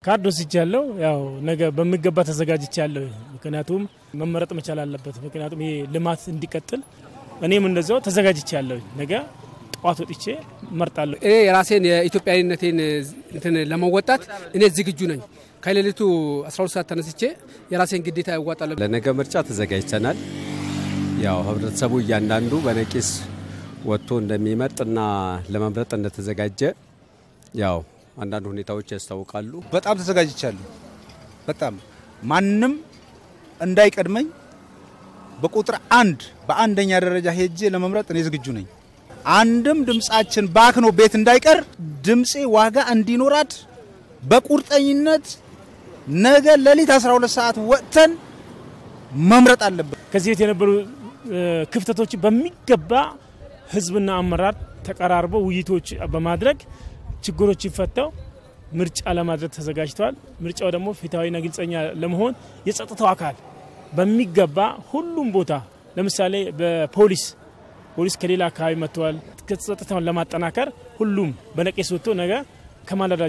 ካርድ ወስጃለሁ ያው ነገ በሚገባ ተዘጋጅቻለሁ ምክንያቱም መመረጥ መቻል አለበት ምክንያቱም ይሄ ልማት እንዲቀጥል እኔም እንደዛው ተዘጋጅቻለሁ ነገ ጧት ወጥቼ መርጣለሁ የራሴን የኢትዮጵያዊነቴን እንትን ለመወጣት እኔ ዝግጁ ነኝ ከሌሊቱ 12 ሰዓት ተነስቼ የራሴን ግዴታ ያዋጣለሁ ለነገ ምርጫ ተዘጋጅተናል ያው ህብረተሰቡ እያንዳንዱ በነቂስ ወጥቶ እንደሚመርጥና ለመምረጥ እንደተዘጋጀ ያው አንዳንድ ሁኔታዎች ያስታውቃሉ በጣም ተዘጋጅቻለሁ በጣም ማንንም እንዳይቀድመኝ በቁጥር 1 በአንደኛ ደረጃ ሄጄ ለመምረጥ እኔ ዝግጁ ነኝ አንድም ድምጻችን ባክኖ ቤት እንዳይቀር ድምጼ ዋጋ እንዲኖራት በቁርጠኝነት ነገ ለሊት 12 ሰዓት ወጥተን መምረጥ አለበት ከዚህ የነበሩ ክፍተቶች በሚገባ ህዝብና አመራር ተቀራርበው ውይይቶች በማድረግ ችግሮች ይፈታው ምርጫ ለማድረግ ተዘጋጅቷል ምርጫው ደግሞ ፍትሃዊና ግልጽኛ ለመሆን የጸጥታው አካል በሚገባ ሁሉም ቦታ ለምሳሌ በፖሊስ ከሌላ አካባቢ መጥቷል ከጸጥታውን ለማጠናከር ሁሉም በነቂስ ወጥቶ ነገ ከማለዳ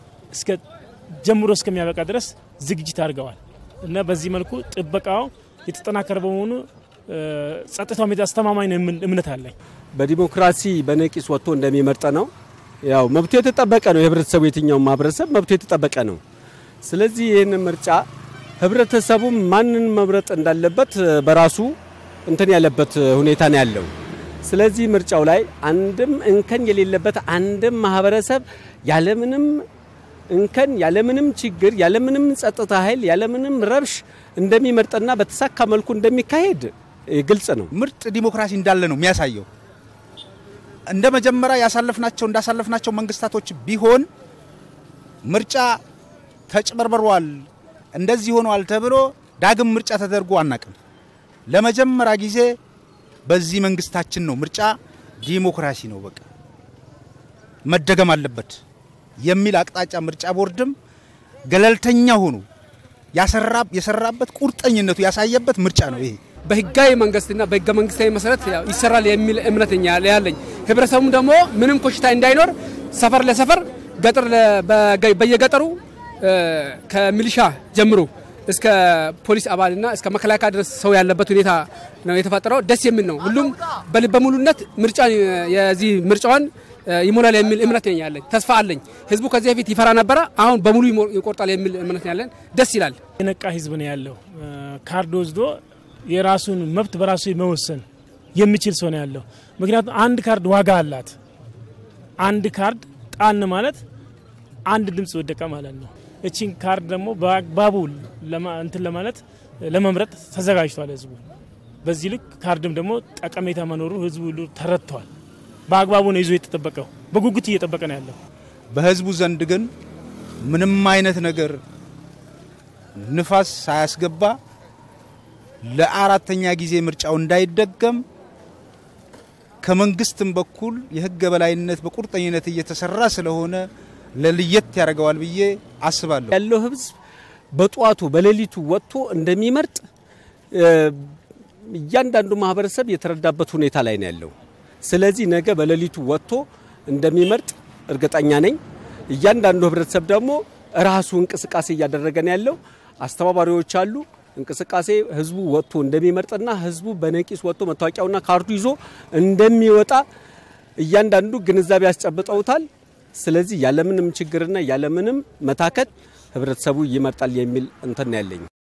ጀምሮ እስከሚያበቃ ድረስ ዝግጅት አድርገዋል እና በዚህ መልኩ ጥበቃው የተጠናከረ በመሆኑ ጸጥታው አስተማማኝ እምነት አለኝ በዲሞክራሲ በነቂስ ወጥቶ እንደሚመርጥ ነው ያው መብቱ የተጠበቀ ነው የህብረተሰቡ የትኛው ማህበረሰብ መብቱ የተጠበቀ ነው ስለዚህ ይሄን ምርጫ ህብረተሰቡ ማንን መምረጥ እንዳለበት በራሱ እንትን ያለበት ሁኔታ ነው ያለው ስለዚህ ምርጫው ላይ አንድም እንከን የሌለበት አንድም ማህበረሰብ ያለምንም እንከን ያለምንም ችግር ያለምንም ጸጥታ ኃይል ያለምንም ረብሽ እንደሚመርጥና በተሳካ መልኩ እንደሚካሄድ ግልጽ ነው ምርጥ ዲሞክራሲ እንዳለ ነው የሚያሳየው እንደ መጀመሪያ እንዳሳለፍናቸው መንግስታቶች ቢሆን ምርጫ ተጭበርበሯል እንደዚህ ሆኗል ተብሎ ዳግም ምርጫ ተደርጎ አናቀም ለመጀመሪያ ጊዜ በዚህ መንግስታችን ነው ምርጫ ዲሞክራሲ ነው በቃ መደገም አለበት የሚል አቅጣጫ ምርጫ ቦርድም ገለልተኛ ሆኖ ያሰራበት ቁርጠኝነቱ ያሳየበት ምርጫ ነው ይሄ በህጋዊ መንግስትና በህገ መንግስታዊ መሰረት ይሰራል የሚል እምነተኛ ያለኝ ህብረተሰቡም ደግሞ ምንም ኮሽታ እንዳይኖር ሰፈር ለሰፈር ገጠር በየገጠሩ ከሚሊሻ ጀምሮ እስከ ፖሊስ አባልና እስከ መከላከያ ድረስ ሰው ያለበት ሁኔታ ነው የተፈጠረው ደስ የሚል ነው ሁሉም በልበ ሙሉነት ምርጫ የዚህ ምርጫውን ይሞላል የሚል እምነት ያለኝ ተስፋ አለኝ ህዝቡ ከዚህ በፊት ይፈራ ነበር አሁን በሙሉ ይቆርጣል የሚል እምነት ያለን ደስ ይላል የነቃ ህዝብ ነው ያለው ካርድ ወስዶ የራሱን መብት በራሱ መወሰን የሚችል ሰው ነው ያለው ምክንያቱም አንድ ካርድ ዋጋ አላት አንድ ካርድ ጣን ማለት አንድ ድምጽ ወደቀ ማለት ነው እቺን ካርድ ደግሞ በአግባቡ ለማለት ለመምረጥ ተዘጋጅቷል ህዝቡ በዚህ ልክ ካርድም ደግሞ ጠቀሜታ መኖሩ ህዝቡ ሁሉ ተረድቷል በአግባቡ ነው ይዞ የተጠበቀው በጉጉት እየተጠበቀ ነው ያለው በህዝቡ ዘንድ ግን ምንም አይነት ነገር ንፋስ ሳያስገባ ለአራተኛ ጊዜ ምርጫው እንዳይደገም ከመንግስትም በኩል የህግ በላይነት በቁርጠኝነት እየተሰራ ስለሆነ ለልየት ያደርገዋል ብዬ አስባለሁ ያለው ህዝብ በጧቱ በሌሊቱ ወጥቶ እንደሚመርጥ እያንዳንዱ ማህበረሰብ የተረዳበት ሁኔታ ላይ ነው ያለው ስለዚህ ነገ በሌሊቱ ወጥቶ እንደሚመርጥ እርግጠኛ ነኝ እያንዳንዱ ህብረተሰብ ደግሞ ራሱ እንቅስቃሴ እያደረገ ነው ያለው አስተባባሪዎች አሉ እንቅስቃሴ ህዝቡ ወጥቶ እንደሚመርጥና ህዝቡ በነቂስ ወጥቶ መታወቂያውና ካርዱ ይዞ እንደሚወጣ እያንዳንዱ ግንዛቤ ያስጨብጠውታል ስለዚህ ያለምንም ችግርና ያለምንም መታከት ህብረተሰቡ ይመርጣል የሚል እንትን ያለኝ